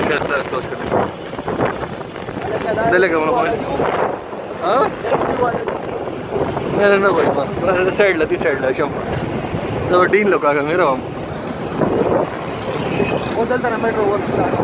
कैसा है सोच कर दिलेगा मला पॉइंट हां नाही नको पण साईडला ती साईडला 100 जवळ 3 लोक आहे मेरा बोलता ना मेट्रो वर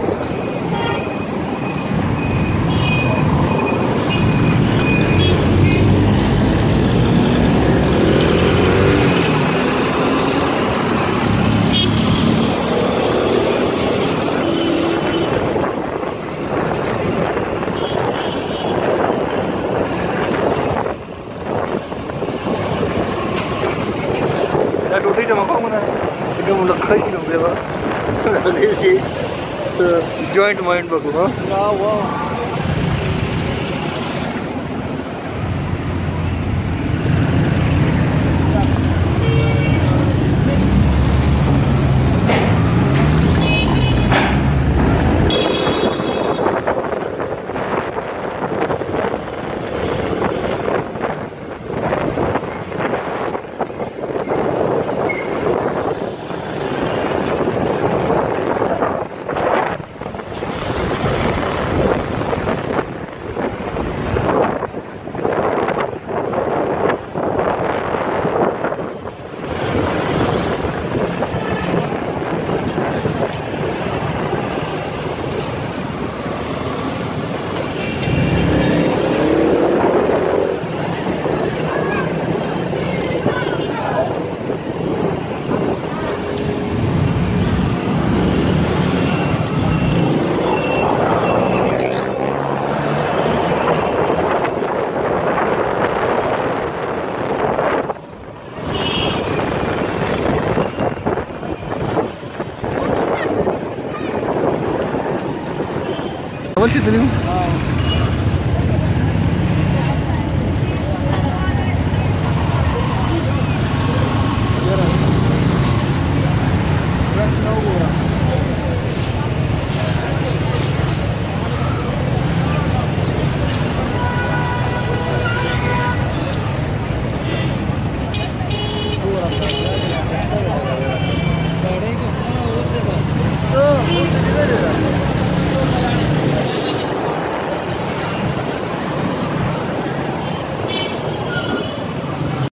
जॉइंट माइंड बघू हा What you doing?